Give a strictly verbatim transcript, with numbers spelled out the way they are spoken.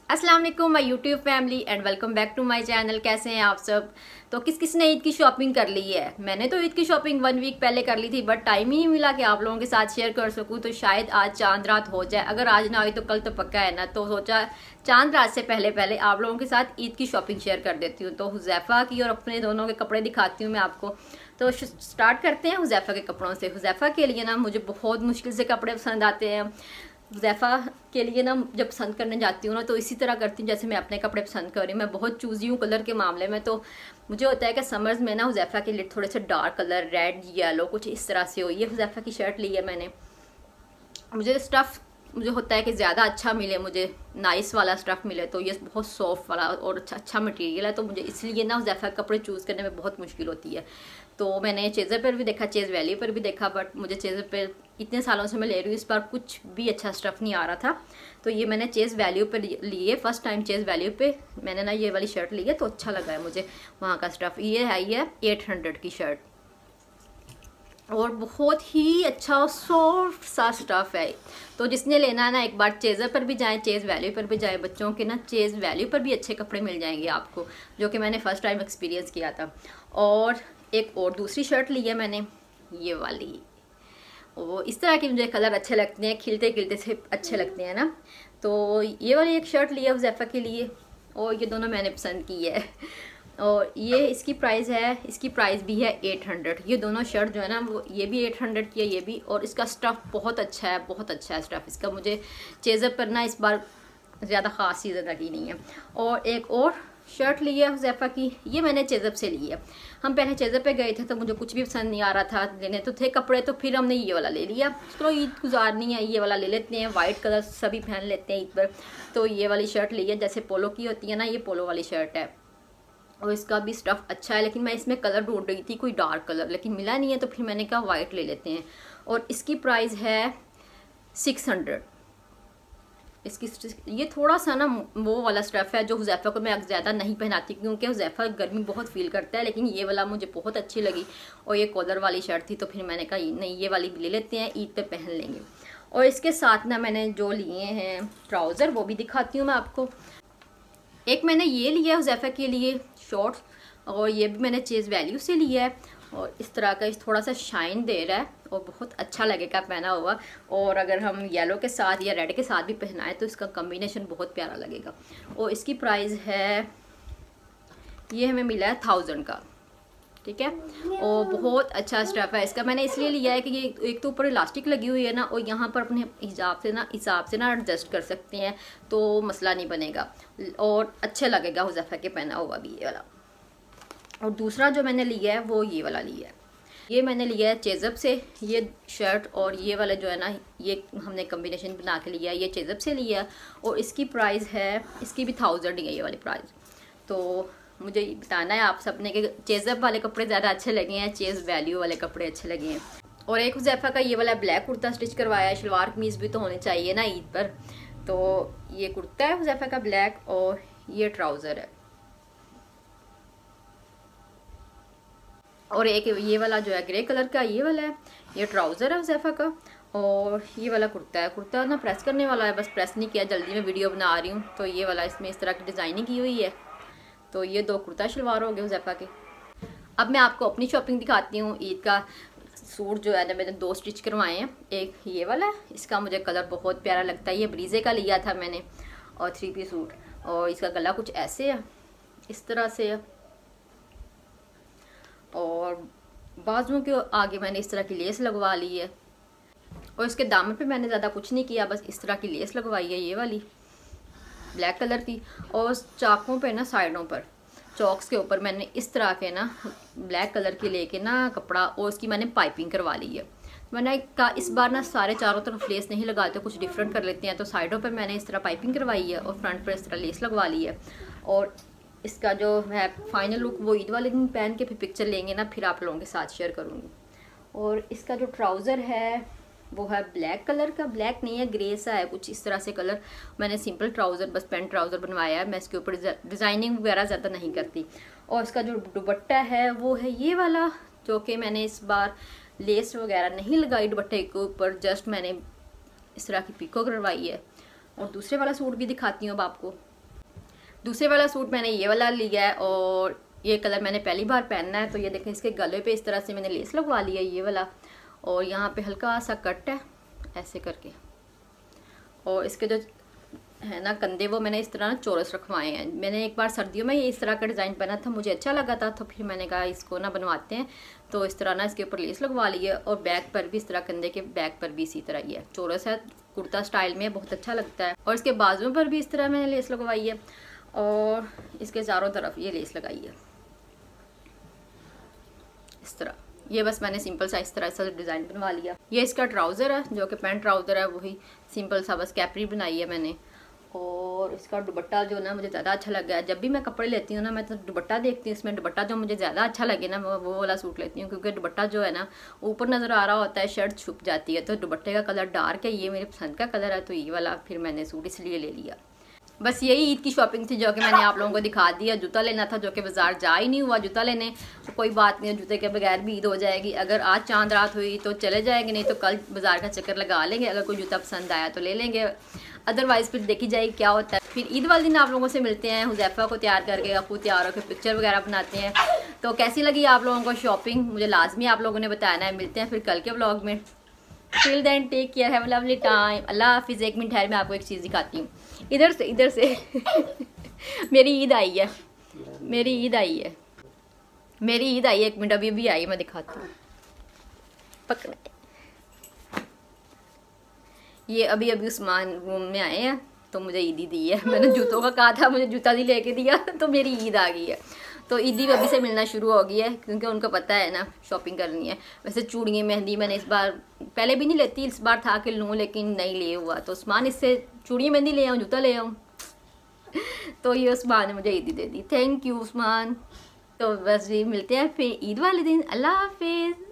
अस्सलाम वालेकुम my YouTube family and welcome back to my channel. कैसे हैं आप सब। तो किस किस ने ईद की शॉपिंग कर ली है। मैंने तो ईद की शॉपिंग वन वीक पहले कर ली थी, बट टाइम ही नहीं मिला कि आप लोगों के साथ शेयर कर सकूं। तो शायद आज चांद रात हो जाए, अगर आज ना हुई तो कल तो पक्का है ना। तो सोचा चांद रात से पहले पहले आप लोगों के साथ ईद की शॉपिंग शेयर कर देती हूँ। तो हुज़ैफा की और अपने दोनों के कपड़े दिखाती हूँ मैं आपको। तो स्टार्ट करते हैं हुज़ैफा के कपड़ों से। हुज़ैफा के लिए ना मुझे बहुत मुश्किल से कपड़े पसंद आते हैं। हुज़ैफा के लिए ना जब पसंद करने जाती हूँ ना तो इसी तरह करती हूँ जैसे मैं अपने कपड़े पसंद कर रही हूँ। मैं बहुत चूज़ी हूँ कलर के मामले में। तो मुझे होता है कि समर्स में ना हुज़ैफा के लिए थोड़े से डार्क कलर, रेड, येलो कुछ इस तरह से हो। ये हुज़ैफा की शर्ट ली है मैंने। मुझे स्टफ़ मुझे होता है कि ज़्यादा अच्छा मिले, मुझे नाइस वाला स्टफ़ मिले। तो ये बहुत सॉफ्ट वाला और अच्छा अच्छा मटेरियल है। तो मुझे इसलिए ना हुज़ैफा कपड़े चूज़ करने में बहुत मुश्किल होती है। तो मैंने चेज़र पर भी देखा, चेज़ वैली पर भी देखा, बट मुझे चेज़र पर इतने सालों से मैं ले रही हूँ, इस बार कुछ भी अच्छा स्टफ़ नहीं आ रहा था। तो ये मैंने चेज़ वैल्यू पे लिए, फर्स्ट टाइम चेज़ वैल्यू पे मैंने ना ये वाली शर्ट ली है। तो अच्छा लगा है मुझे वहाँ का स्टफ़। ये है ये एट हंड्रेड की शर्ट और बहुत ही अच्छा सॉफ्ट सा स्टफ़ है। तो जिसने लेना है ना एक बार चेज़र पर भी जाएं, चेज़ वैल्यू पर भी जाएं। बच्चों के ना चेज़ वैल्यू पर भी अच्छे कपड़े मिल जाएंगे आपको, जो कि मैंने फ़र्स्ट टाइम एक्सपीरियंस किया था। और एक और दूसरी शर्ट ली है मैंने, ये वाली। वो इस तरह के मुझे कलर अच्छे लगते हैं, खिलते खिलते से अच्छे लगते हैं ना। तो ये वाली एक शर्ट ली है हुज़ैफा के लिए और ये दोनों मैंने पसंद की है। और ये इसकी प्राइस है, इसकी प्राइस भी है एट हंड्रेड। ये दोनों शर्ट जो है ना वो ये भी एट हंड्रेड की है, ये भी। और इसका स्टफ़ बहुत अच्छा है, बहुत अच्छा है स्टफ़ इसका। मुझे चेज़र पर ना इस बार ज़्यादा ख़ास चीज़ें लगी नहीं है। और एक और शर्ट ली है हुज़ैफा की, ये मैंने चेज़र से ली है। हम पहले चेज़र पे गए थे तो मुझे कुछ भी पसंद नहीं आ रहा था, लेने तो थे कपड़े, तो फिर हमने ये वाला ले लिया। चलो ईद गुजारनी है, ये वाला ले लेते हैं। वाइट कलर सभी पहन लेते हैं ईद पर। तो ये वाली शर्ट ली है, जैसे पोलो की होती है ना, ये पोलो वाली शर्ट है। और इसका भी स्टफ़ अच्छा है, लेकिन मैं इसमें कलर ढूंढ रही थी कोई डार्क कलर, लेकिन मिला नहीं है। तो फिर मैंने कहा वाइट ले लेते हैं। और इसकी प्राइस है सिक्स हंड्रेड। इसकी ये थोड़ा सा ना वो वाला स्टफ़ है जो हुज़ैफा को मैं ज़्यादा नहीं पहनाती, क्योंकि हुज़ैफा गर्मी बहुत फील करता है। लेकिन ये वाला मुझे बहुत अच्छी लगी और ये कॉलर वाली शर्ट थी। तो फिर मैंने कहा नहीं, ये वाली ले लेते हैं, ईद पे पहन लेंगे। और इसके साथ ना मैंने जो लिए हैं ट्राउज़र, वो भी दिखाती हूँ मैं आपको। एक मैंने ये लिया है हुज़ैफा के लिए शॉर्ट्स, और ये भी मैंने चेज़ वैल्यू से लिया है। और इस तरह का इस थोड़ा सा शाइन दे रहा है और बहुत अच्छा लगेगा पहना हुआ। और अगर हम येलो के साथ या रेड के साथ भी पहनाएं तो इसका कॉम्बिनेशन बहुत प्यारा लगेगा। और इसकी प्राइस है, ये हमें मिला है थाउजेंड का, ठीक है। और बहुत अच्छा स्टफ़ है इसका। मैंने इसलिए लिया है कि ये एक तो ऊपर इलास्टिक लगी हुई है ना, और यहाँ पर अपने हिसाब से ना हिसाब से ना एडजस्ट कर सकते हैं, तो मसला नहीं बनेगा और अच्छा लगेगा हुज़ैफा के पहना हुआ भी ये वाला। और दूसरा जो मैंने लिया है वो ये वाला लिया है। ये मैंने लिया है चेज़ब से, ये शर्ट और ये वाला जो है ना, ये हमने कम्बिनेशन बना के लिया है। ये चेज़ब से लिया है और इसकी प्राइस है, इसकी भी थाउजेंड ही है ये वाली प्राइस। तो मुझे बताना है आप सबने कि चेज़ब वाले कपड़े ज़्यादा अच्छे लगे हैं, चेज़ वैल्यू वाले कपड़े अच्छे लगे हैं। और एक हुज़ैफा का ये वाला ब्लैक कुर्ता स्टिच करवाया है। शलवार कमीज़ भी तो होनी चाहिए ना ईद पर। तो ये कुर्ता है हुज़ैफा का ब्लैक और ये ट्राउज़र है। और एक ये वाला जो है ग्रे कलर का, ये वाला है, ये ट्राउज़र है हुज़ैफा का। और ये वाला कुर्ता है। कुर्ता ना प्रेस करने वाला है, बस प्रेस नहीं किया, जल्दी में वीडियो बना रही हूँ। तो ये वाला, इसमें इस तरह की डिज़ाइनिंग की हुई है। तो ये दो कुर्ता शलवार हो गए हुज़ैफा के। अब मैं आपको अपनी शॉपिंग दिखाती हूँ। ईद का सूट जो है ना मैंने दो स्टिच करवाए हैं। एक ये वाला, इसका मुझे कलर बहुत प्यारा लगता है, ये ब्रीजे का लिया था मैंने, और थ्री पीस सूट। और इसका गला कुछ ऐसे है, इस तरह से है। और बाजुओं के आगे मैंने इस तरह की लेस लगवा ली है। और इसके दामन पे मैंने ज़्यादा कुछ नहीं किया, बस इस तरह की लेस लगवाई है, ये वाली ब्लैक कलर की। और चाकों पे ना साइडों पर, चॉक्स के ऊपर मैंने इस तरह के ना ब्लैक कलर के लेके ना कपड़ा, और इसकी मैंने पाइपिंग करवा ली है। मैंने कहा इस बार ना सारे चारों तरफ लेस नहीं लगाते, कुछ डिफरेंट कर लेते हैं। तो साइडों पर मैंने इस तरह पाइपिंग करवाई है और फ्रंट पर इस तरह लेस लगवा ली है। और इसका जो है फाइनल लुक वो ईद वाले दिन पहन के फिर पिक्चर लेंगे ना, फिर आप लोगों के साथ शेयर करूँगी। और इसका जो ट्राउज़र है वो है ब्लैक कलर का, ब्लैक नहीं है, ग्रे सा है कुछ इस तरह से कलर। मैंने सिंपल ट्राउज़र, बस पेंट ट्राउज़र बनवाया है, मैं इसके ऊपर डिज़ाइनिंग वगैरह ज़्यादा नहीं करती। और इसका जो दुपट्टा है वो है ये वाला, जो कि मैंने इस बार लेस वगैरह नहीं लगाई दुपट्टे के ऊपर, जस्ट मैंने इस तरह की पिको करवाई है। और दूसरे वाला सूट भी दिखाती हूँ अब आपको। दूसरे वाला सूट मैंने ये वाला लिया है और ये कलर मैंने पहली बार पहनना है। तो ये देखें, इसके गले पे इस तरह से मैंने लेस लगवा लिया है ये वाला, और यहाँ पे हल्का सा कट है ऐसे करके, और इसके जो है ना कंधे वो मैंने इस तरह ना चौरस रखवाए हैं। मैंने एक बार सर्दियों में ये इस तरह का डिज़ाइन पहना था, मुझे अच्छा लगा था, तो फिर मैंने कहा इसको ना बनवाते हैं। तो इस तरह ना इसके ऊपर लेस लगवा ली है, और बैक पर भी इस तरह, कंधे के बैक पर भी इसी तरह ही है, चौरस है, कुर्ता स्टाइल में बहुत अच्छा लगता है। और इसके बाजुओं पर भी इस तरह मैंने लेस लगवाई है, और इसके चारों तरफ ये लेस लगाई है इस तरह। ये बस मैंने सिंपल सा इस तरह सा डिज़ाइन बनवा लिया। ये इसका ट्राउज़र है, जो कि पैंट ट्राउज़र है, वही सिंपल सा बस कैपरी बनाई है मैंने। और इसका दुपट्टा जो ना मुझे ज़्यादा अच्छा लग गया। जब भी मैं कपड़े लेती हूँ ना, मैं तो दुपट्टा देखती हूँ, इसमें दुपट्टा जो मुझे ज़्यादा अच्छा लगे ना, मैं वो वाला सूट लेती हूँ, क्योंकि दुपट्टा जो है ना ऊपर नज़र आ रहा होता है, शर्ट छुप जाती है। तो दुपट्टे का कलर डार्क है, ये मेरे पसंद का कलर है, तो ये वाला फिर मैंने सूट इसलिए ले लिया। बस यही ईद की शॉपिंग थी जो कि मैंने आप लोगों को दिखा दिया। जूता लेना था, जो कि बाजार जा ही नहीं हुआ जूता लेने, तो कोई बात नहीं, जूते के बगैर भी ईद हो जाएगी। अगर आज चांद रात हुई तो चले जाएंगे, नहीं तो कल बाजार का चक्कर लगा लेंगे। अगर कोई जूता पसंद आया तो ले लेंगे, अदरवाइज़ फिर देखी जाएगी क्या होता है। फिर ईद वाले दिन आप लोगों से मिलते हैं, हुज़ैफा को तैयार करके, आपको तैयार होकर पिक्चर वगैरह बनाते हैं। तो कैसी लगी आप लोगों को शॉपिंग, मुझे लाजमी आप लोगों ने बताना है। मिलते हैं फिर कल के व्लॉग में। Till then take care, have a lovely time, अल्लाह हाफिज़। एक मिनट ठहर, मैं आपको एक चीज़ दिखाती हूँ। इधर से इधर से मेरी ईद आई है, मेरी ईद आई है, मेरी ईद आई है। एक मिनट, अभी अभी आई, मैं दिखाती हूँ। पकड़, ये अभी अभी उस्मान रूम में आए हैं, तो मुझे ईदी दी है। मैंने जूतों का कहा था, मुझे जूता नहीं लेके दिया, तो मेरी ईद आ गई है। तो ईदी अभी से मिलना शुरू हो गई है, क्योंकि उनको पता है ना शॉपिंग करनी है। वैसे चूड़ियाँ मेहंदी मैंने इस बार, पहले भी नहीं लेती, इस बार था कि लूँ, लेकिन नहीं ले हुआ। तो उस्मान इससे चूड़ियाँ मेहंदी ले आऊँ, जूता ले आऊँ, तो ये उस्मान ने मुझे ईदी दे दी। Thank you Usman. तो बस जी, मिलते हैं फिर ईद वाले दिन। अल्लाह हाफिज़।